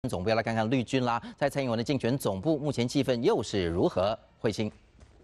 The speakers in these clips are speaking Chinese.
总部要来看看绿军啦，在蔡英文的竞选总部，目前气氛又是如何？慧心。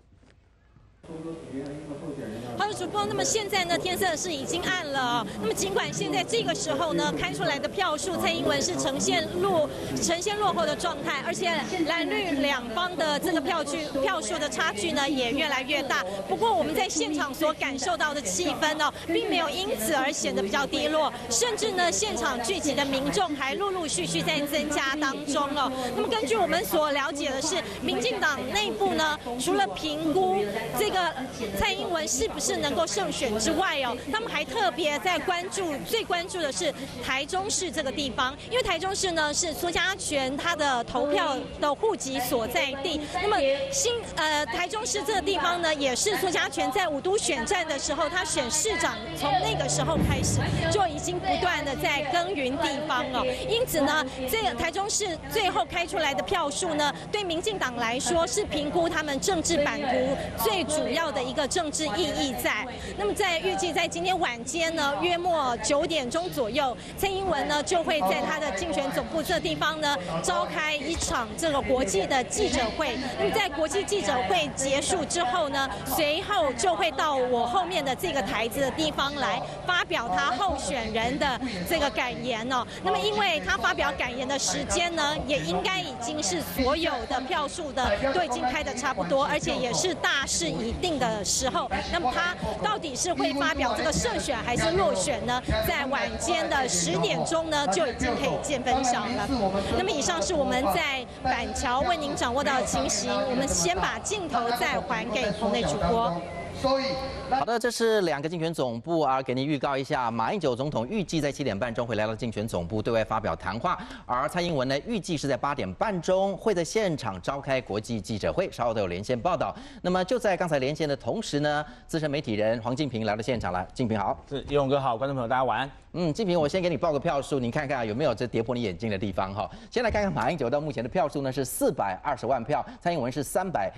好的，主播。那么现在呢，天色是已经暗了。那么尽管现在这个时候呢，开出来的票数，蔡英文是呈现落后的状态，而且蓝绿两方的这个票数的差距呢也越来越大。不过我们在现场所感受到的气氛呢，并没有因此而显得比较低落，甚至呢，现场聚集的民众还陆陆续续在增加当中哦。那么根据我们所了解的是，民进党内部呢，除了评估这个蔡英文是不是能够胜选之外哦，他们还特别在最关注的是台中市这个地方，因为台中市呢是苏家全他的投票的户籍所在地。那么台中市这个地方呢，也是苏家全在5都选战的时候，他选市长从那个时候开始就已经不断的在耕耘地方哦。因此呢，这个台中市最后开出来的票数呢，对民进党来说是评估他们政治版图最主要的一个政治意义在。那么预计在今天晚间呢，约莫9点钟左右，蔡英文呢就会在他的竞选总部这地方呢召开一场这个国际的记者会。那么在国际记者会结束之后呢，随后就会到我后面的这个台子的地方来发表他候选人的这个感言哦。那么因为他发表感言的时间呢，也应该已经是所有的票数的都已经开得差不多，而且也是大势已定的时候。那么他到底是会发表这个胜选还是落选呢？在晚间的10点钟呢，就已经可以见分晓了。那么以上是我们在板桥为您掌握到的情形，我们先把镜头再还给棚内主播。 好的，这是2个竞选总部啊，给您预告一下，马英九总统预计在7点半钟会来到竞选总部对外发表谈话，而蔡英文呢，预计是在8点半钟会在现场召开国际记者会，稍后都有连线报道。那么就在刚才连线的同时呢，资深媒体人黄敬平来到现场了，敬平好。 是，勇哥好，观众朋友大家晚安。 敬平，我先给你报个票数，你看看有没有这跌破你眼镜的地方哈。先来看看马英九到目前的票数呢是420万票，蔡英文是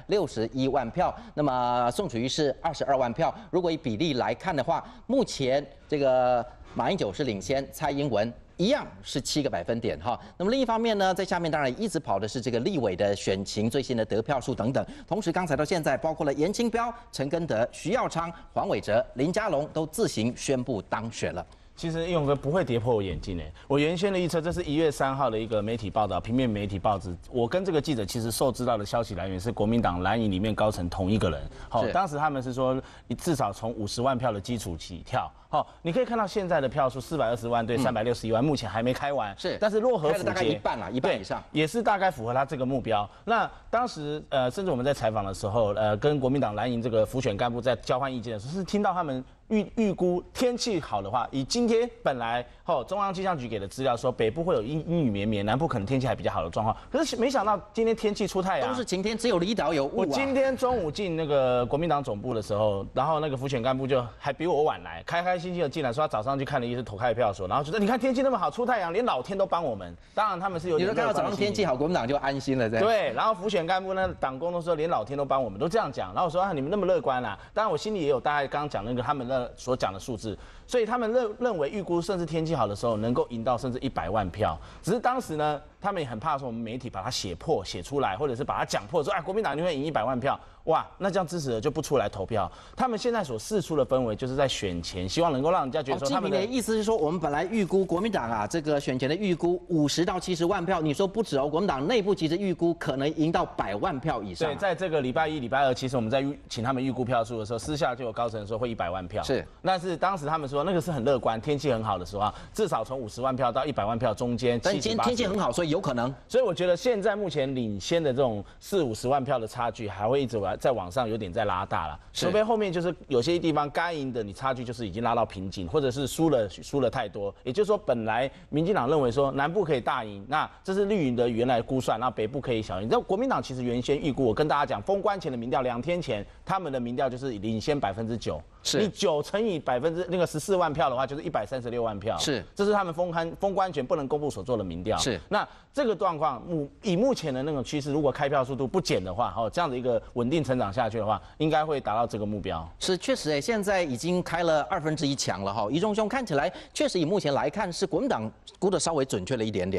361万票，那么宋楚瑜是22万票。如果以比例来看的话，目前这个马英九是领先蔡英文。一样是7个百分点哈。那么另一方面呢，在下面当然一直跑的是这个立委的选情最新的得票数等等。同时，刚才到现在，包括了颜清标、陈根德、徐耀昌、黄伟哲、林佳龙都自行宣布当选了。 其实勇哥不会跌破我眼镜诶，我原先的预测，这是1月3号的一个媒体报道，平面媒体报纸。我跟这个记者其实受知道的消息来源是国民党蓝营里面高层同一个人。好，当时他们是说，你至少从50万票的基础起跳。好，你可以看到现在的票数420万对361万，目前还没开完。 是， 但是洛河府大概一半啦，一半以上， 也是大概符合他这个目标。那当时甚至我们在采访的时候，跟国民党蓝营这个辅选干部在交换意见的时候，是听到他们预估天气好的话，以今天本来中央气象局给的资料说北部会有阴雨绵绵，南部可能天气还比较好的状况，可是没想到今天天气出太阳， 都是晴天，只有离岛有雾啊。 我今天中午进那个国民党总部的时候，然后那个辅选干部就还比我晚来，开心心的进来说他早上去看了一次投开票所，然后觉得你看天气那么好，出太阳，连老天都帮我们。当然他们是有点。 你说看到早上天气好，国民党就安心了， 对。然后辅选干部呢，党工都说连老天都帮我们，都这样讲。然后我说你们那么乐观啊，当然我心里也有大概刚刚讲那个他们所讲的数字。所以他们认为预估甚至天气好的时候能够赢到甚至100万票，只是当时呢，他们也很怕说我们媒体把它写出来，或者是把它讲破，说国民党一定会赢100万票，哇，那这样支持者就不出来投票。他们现在所释出的氛围就是在选前，希望能够让人家觉得说他们的意思是说，我们本来预估国民党啊，这个选前的预估50到70万票，你说不止哦，国民党内部其实预估可能赢到100万票以上。 对，在这个礼拜1、礼拜2，其实我们在请他们预估票数的时候，私下就有高层说会100万票， 是， 但是当时他们说那个是很乐观，天气很好的时候啊，至少从50万票到100万票中间， 但今天天气很好，所以有可能。 所以我觉得现在目前领先的这种40、50万票的差距，还会一直在往上有点在拉大了。除非后面就是有些地方该赢的，你差距就是已经拉到瓶颈，或者是输了太多。也就是说，本来民进党认为说南部可以大赢，那这是绿营的原来估算，那北部可以小赢。那国民党其实原先预估，我跟大家讲，封关前的民调，2天前他们的民调就是领先9%。 是， 你9乘以14万票的话，就是136万票。 是， 这是他们封关前不能公布所做的民调。 是， 那这个状况，以目前的那种趋势，如果开票速度不减的话，这样的一个稳定成长下去的话，应该会达到这个目标。 是，确实现在已经开了1/2强了哈。宜中兄看起来确实以目前来看是国民党估的稍微准确了一点点哈。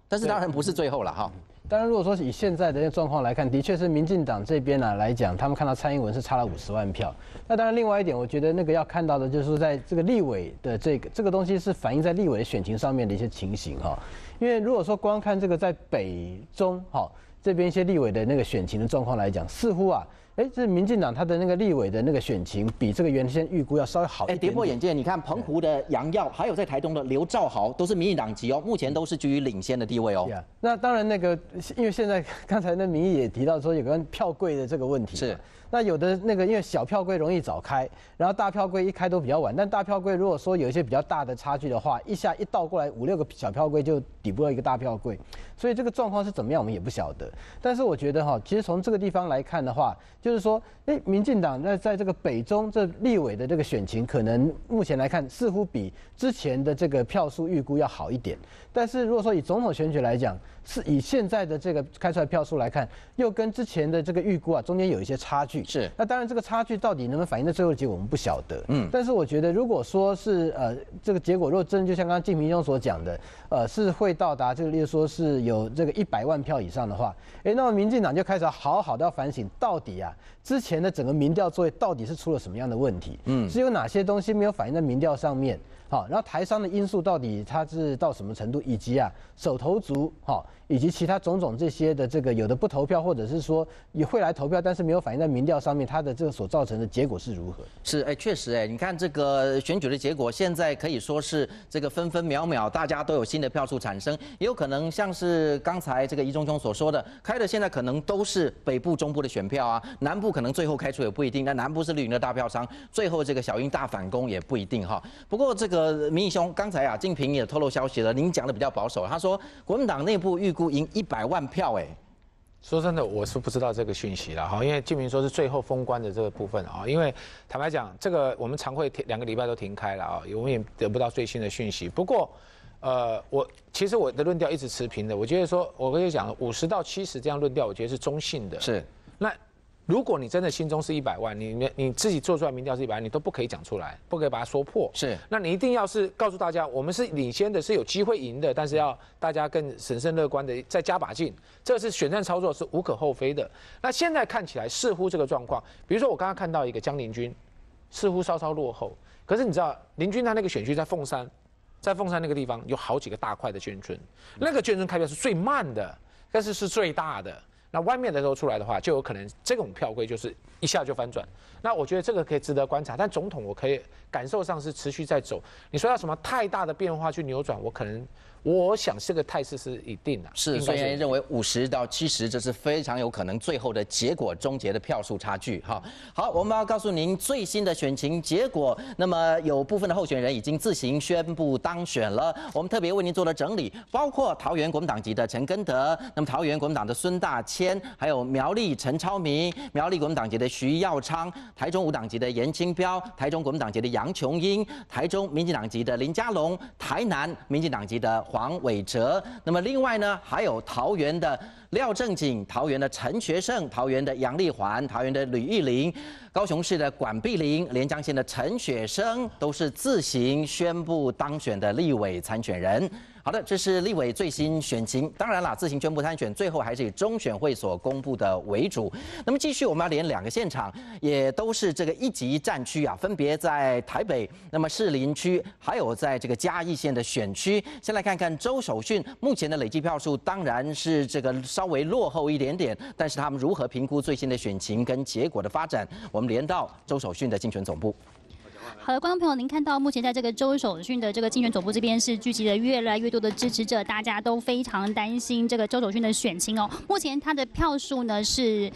但是当然不是最后了哈。 当然，如果说以现在的状况来看，的确是民进党这边来讲，他们看到蔡英文是差了50万票。那当然，另外一点，我觉得那个要看到的就是说，在这个立委的这个东西是反映在立委的选情上面的一些情形哈。因为如果说光看这个在北中这边一些立委的那个选情的状况来讲，似乎这民进党他的那个立委的那个选情比这个原先预估要稍微好一点。 跌破眼镜，你看澎湖的杨耀，还有在台东的刘兆豪，都是民进党籍哦，目前都是居于领先的地位哦。 那当然，因为现在刚才那民意也提到说有关票柜的这个问题。 是。 那有的因为小票柜容易早开，然后大票柜一开都比较晚。但大票柜如果说有一些比较大的差距的话，一倒过来5、6个小票柜就抵不过一个大票柜，所以这个状况是怎么样我们也不晓得。但是我觉得其实从这个地方来看的话，就是说，民进党在这个北中这立委的这个选情，可能目前来看似乎比之前的这个票数预估要好一点。但是如果说以总统选举来讲，是以现在的这个开出来票数来看，又跟之前的这个预估中间有一些差距。 是。 那当然，这个差距到底能不能反映在最后的结果，我们不晓得。但是我觉得，如果说是这个结果，如果真的就像刚刚敬平兄所讲的，是会到达例如说是有这个100万票以上的话，那么民进党就开始好好的要反省，到底之前的整个民调作业到底是出了什么样的问题？是有哪些东西没有反映在民调上面？然后台商的因素到底它是到什么程度，以及手头族以及其他种种这些的这个有的不投票，或者是说也会来投票，但是没有反映在民调上面，它的这个所造成的结果是如何？ 是确实你看这个选举的结果，现在可以说是这个分分秒秒，大家都有新的票数产生，也有可能像是刚才这个怡中兄所说的，开的现在可能都是北部、中部的选票南部可能最后开出也不一定，那南部是绿营的大票仓，最后这个小英大反攻也不一定哈。不过这个民意兄刚才敬平也透露消息了，您讲的比较保守，他说国民党内部预估赢100万票说真的，我是不知道这个讯息了因为敬平说是最后封关的这个部分因为坦白讲，这个我们常会2个礼拜都停开了我们也得不到最新的讯息。不过，其实我的论调一直持平的，我觉得说，我跟你讲，50到70这样论调，我觉得是中性的。 是， 那如果你真的心中是100万，你自己做出来民调是100万，你都不可以讲出来，不可以把它说破。 是， 那你一定要是告诉大家，我们是领先的，是有机会赢的，但是要大家更审慎乐观的再加把劲，这个是选战操作是无可厚非的。那现在看起来似乎这个状况，比如说我刚刚看到一个江陵君，似乎稍稍落后，可是你知道林君他那个选区在凤山那个地方有好几个大块的眷村，那个眷村开票是最慢的，但是是最大的。那外面的时候出来的话，就有可能这种票柜就是一下就翻转。那我觉得这个可以值得观察，但总统我可以感受上是持续在走。你说要什么太大的变化去扭转，我想这个态势是一定的。 是，所以认为50到70，这是非常有可能最后的结果终结的票数差距。好，我们要告诉您最新的选情结果。那么有部分的候选人已经自行宣布当选了，我们特别为您做了整理，包括桃园国民党籍的陈根德，那么桃园国民党的孙大千，还有苗栗陈超明，苗栗国民党籍的徐耀昌，台中无党籍的严清标，台中国民党籍的杨琼英，台中民进党籍的林佳龙，台南民进党籍的黄伟哲。那么另外呢，还有桃园的廖正景、桃园的陈学圣、桃园的杨丽环、桃园的吕玉玲、高雄市的管碧玲、连江县的陈雪生，都是自行宣布当选的立委参选人。好的，这是立委最新选情。当然啦，自行宣布参选，最后还是以中选会所公布的为主。那么继续，我们要连2个现场，也都是这个1级战区分别在台北、那么士林区，还有在这个嘉义县的选区。先来看看周守训目前的累计票数，当然是这个稍微落后一点点，但是他们如何评估最新的选情跟结果的发展？我们连到周守训的竞选总部。 好的，观众朋友，您看到目前在这个周守训的这个竞选总部这边是聚集了越来越多的支持者，大家都非常担心这个周守训的选情哦。目前他的票数呢是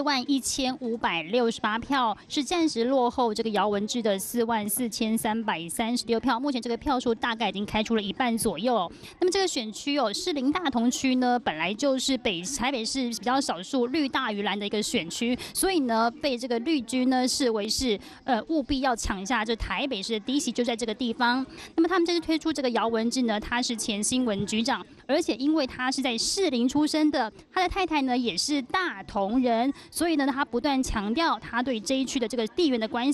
41568票，是暂时落后这个姚文智的44336票。目前这个票数大概已经开出了一半左右哦。那么这个选区哦，士林大同区呢，本来就是台北市比较少数绿大于蓝的一个选区，所以呢，被这个绿军呢视为是务必要抢下这台北市的第1席就在这个地方。那么他们这次推出这个姚文智呢，他是前新闻局长，而且因为他是在士林出生的，他的太太呢也是大同人，所以呢他不断强调他对这一区的这个地缘的关系哦。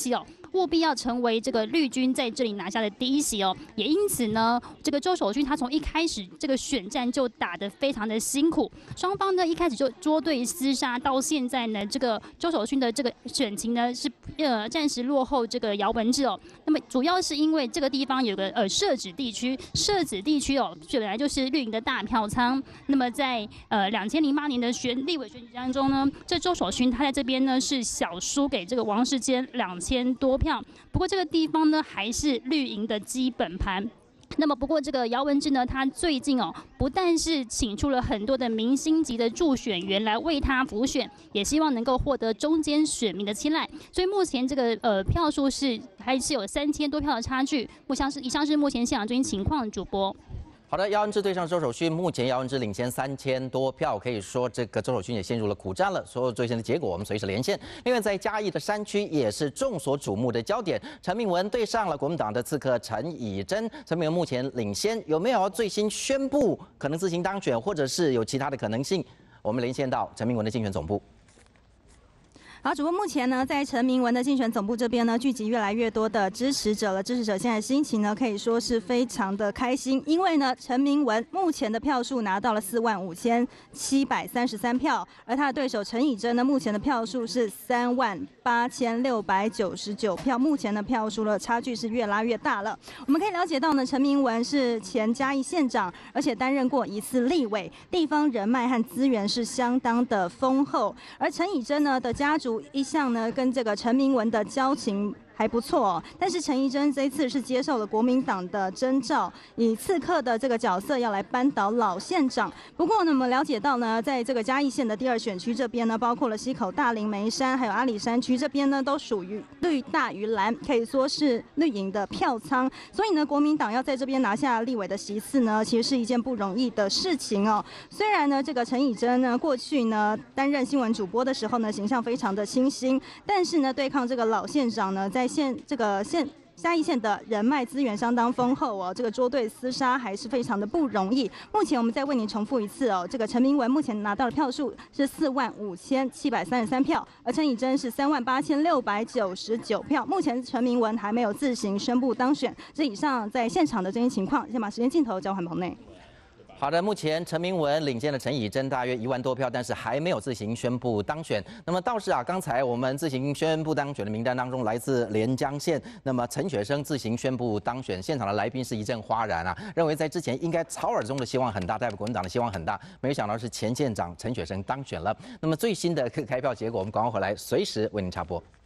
务必要成为这个绿军在这里拿下的第一席哦。也因此呢，这个周守勋他从一开始这个选战就打得非常的辛苦，双方呢一开始就捉对厮杀，到现在呢，这个周守勋的这个选情呢是暂时落后这个姚文智哦。那么主要是因为这个地方有个社子地区哦，本来就是绿营的大票仓。那么在2008年的立委选举当中呢，这周守勋他在这边呢是小输给这个王世坚2000多票。不过这个地方呢还是绿营的基本盘。那么不过这个姚文智呢，他最近不但是请出了很多的明星级的助选员来为他辅选，也希望能够获得中间选民的青睐。所以目前这个票数还是有3000多票的差距。以上是目前现场最新情况，主播。 好的，姚文智对上周守勋，目前姚文智领先3000多票，可以说这个周守勋也陷入了苦战了。所有最新的结果我们随时连线。另外在嘉义的山区也是众所瞩目的焦点，陈明文对上了国民党的刺客陈以真，陈明文目前领先，有没有最新宣布可能自行当选，或者是有其他的可能性？我们连线到陈明文的竞选总部。 好，主播目前呢，在陈明文的竞选总部这边呢，聚集越来越多的支持者了。支持者现在心情呢，可以说是非常的开心，因为呢，陈明文目前的票数拿到了45733票，而他的对手陈以真呢，目前的票数是38699票，目前的票数的差距是越拉越大了。我们可以了解到呢，陈明文是前嘉义县长，而且担任过1次立委，地方人脉和资源是相当的丰厚，而陈以真呢的家族一向呢跟这个陈明文的交情还不错哦，但是陈以真这一次是接受了国民党的征召，以刺客的这个角色要来扳倒老县长。不过呢，我们了解到呢，在这个嘉义县的第2选区这边呢，包括了溪口、大林、梅山，还有阿里山区这边呢，都属于绿大于蓝，可以说是绿营的票仓。所以呢，国民党要在这边拿下立委的席次呢，其实是一件不容易的事情哦。虽然呢，这个陈以真呢，过去呢担任新闻主播的时候呢，形象非常的清新，但是呢，对抗这个老县长呢，在嘉义县的人脉资源相当丰厚哦，这个捉对厮杀还是非常的不容易。目前我们再为您重复一次哦，这个陈明文目前拿到的票数是45733票，而陈以真是38699票。目前陈明文还没有自行宣布当选。这以上在现场的这些情况，先把时间镜头交还棚内。 好的，目前陈明文领先了陈以真大约1万多票，但是还没有自行宣布当选。那么倒是刚才我们自行宣布当选的名单当中，来自连江县，那么陈雪生自行宣布当选，现场的来宾是一阵哗然认为在之前应该曹尔中的希望很大，代表国民党的希望很大，没想到是前县长陈雪生当选了。那么最新的开票结果，我们赶快回来，随时为您插播。